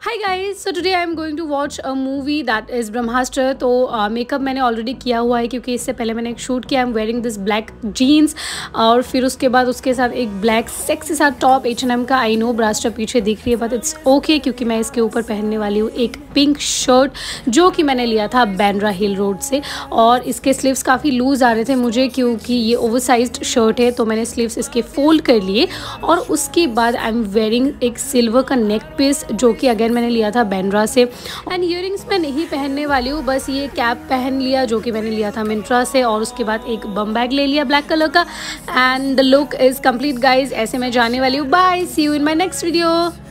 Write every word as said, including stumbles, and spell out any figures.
Hi guys, so today I am going to watch a movie that is Brahmastra. तो makeup uh, मैंने already किया हुआ है क्योंकि इससे पहले मैंने एक शूट किया। I am wearing this black jeans और फिर उसके बाद उसके साथ एक ब्लैक सेक्सी सा टॉप एच एन एम का। आई नो ब्रास्टर पीछे दिख रही है बट इट्स ओके क्योंकि मैं इसके ऊपर पहनने वाली हूँ एक पिंक शर्ट जो कि मैंने लिया था बैंड्रा हिल रोड से। और इसके स्लीव्स काफ़ी लूज़ आ रहे थे मुझे क्योंकि ये ओवरसाइज्ड शर्ट है, तो मैंने स्लीव्स इसके फोल्ड कर लिए। और उसके बाद आई एम वेयरिंग एक सिल्वर का नेक पीस जो कि अगेन मैंने लिया था बैंड्रा से। एंड ईयरिंग्स मैं नहीं पहनने वाली हूँ, बस ये कैप पहन लिया जो कि मैंने लिया था मिंत्रा से। और उसके बाद एक बम बैग ले लिया ब्लैक कलर का। And the look is complete guys. ऐसे मैं जाने वाली हूँ। Bye, see you in my next video.